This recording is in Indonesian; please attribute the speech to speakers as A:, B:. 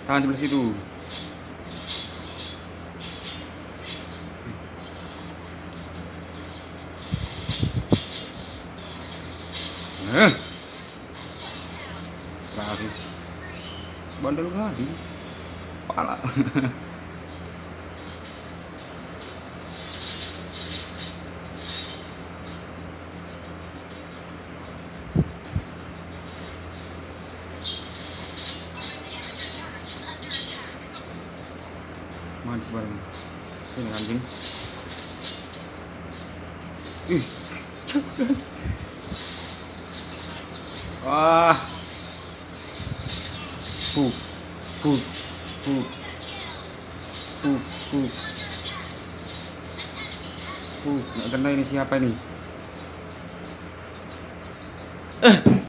A: Tangan sebelah situ. Lari. Bandel lagi. Pala. Manis bareng. Ini anjing. Ih. Wah. Pup. Pup. Pup. Pup. Pup. Nggak kena ini siapa ini?